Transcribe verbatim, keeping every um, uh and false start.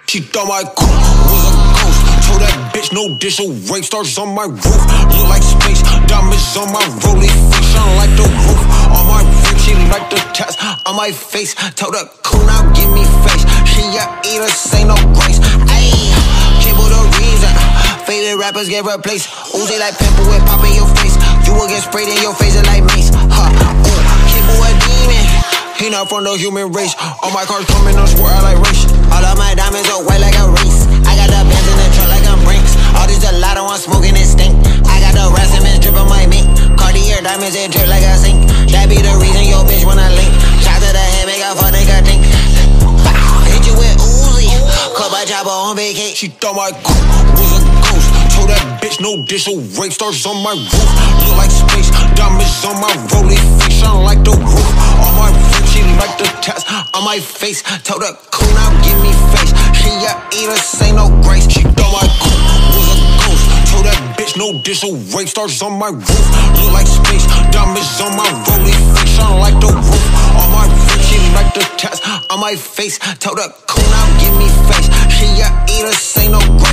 She thought my coupe was a ghost. Told that bitch no dish, so rape stars on my roof. Look like space, diamonds on my rollie face, shine like the roof. On my roof, she like the tats on my face. Told her cool, now give me face. She a eater, say no grace. Ayy, cable the reason. Favorite rappers get replaced. Uzi like pimple with pop in your face. You will get sprayed in your face like mace. Huh, ooh, cable a demon. He not from the human race. All my cars coming on square, I like race. All of my diamonds are white like a race. I got the bands in the truck like I'm Brinks. All this gelato, I'm smoking it stink. I got the racemes drip on my mink. Cartier diamonds, it drip like a sink. That be the reason your bitch wanna link. Shot to the head, make a fuck nigga think. Bow, hit you with Uzi. Club a chopper on vacation. She thought my coupe was a ghost. Told that bitch no dish, so rape stars on my roof. Look like space, diamonds on my rollie face, shine like the roof. On my roof, she like the tats on my face. Told her cool, now give me face. She a eater, say no grace. She thought my coupe was a ghost. Told that bitch no dish, so rape stars on my roof. Look like space, diamonds on my rollie face, shine like the roof. On my roof, she like the tats on my face. Told her cool, now give me face. She a eater, say no grace.